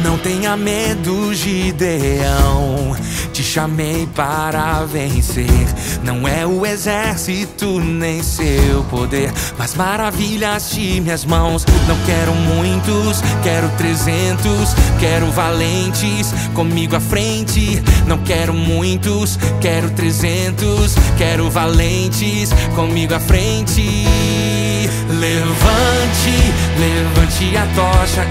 Não tenha medo, Gideão, te chamei para vencer. Não é o exército nem seu poder, mas maravilhas de minhas mãos. Não quero muitos, quero 300. Quero valentes comigo à frente. Não quero muitos, quero 300. Quero valentes comigo à frente. Levante, levante a tocha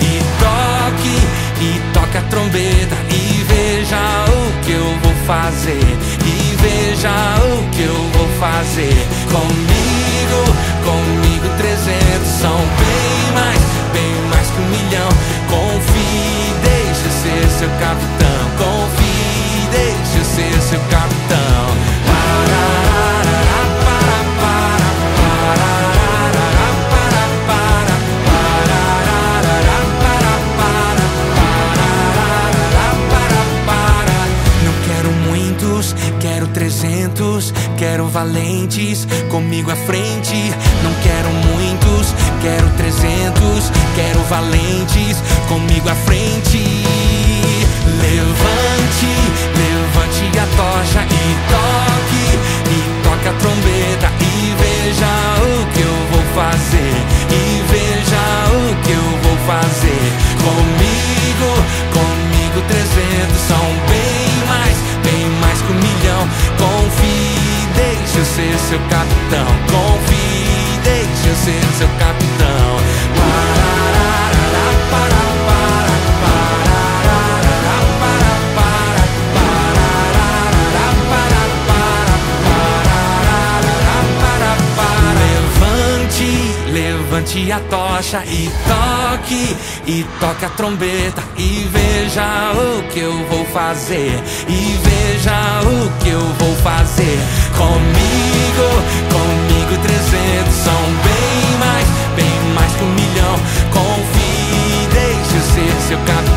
e toque a trombeta e veja o que eu vou fazer. E veja o que eu vou fazer. Comigo 300 são bem mais que 1 milhão. Confie, deixa eu ser seu capitão. Confie, deixa eu ser seu capitão. Quero 300, quero valentes comigo à frente. Não quero muitos, quero 300. Quero valentes comigo à frente. Levante, levante a tocha e toque a trombeta e veja o que eu vou fazer. E veja o que eu vou fazer. Comigo 300 são bem mais que 1 milhão. Confie, deixa eu ser seu capitão. Confie, deixa eu ser seu capitão. Levante a tocha e toque a trombeta e veja o que eu vou fazer. E veja o que eu vou fazer. Comigo 300 são bem mais que 1 milhão. Confie, deixa eu ser seu capitão.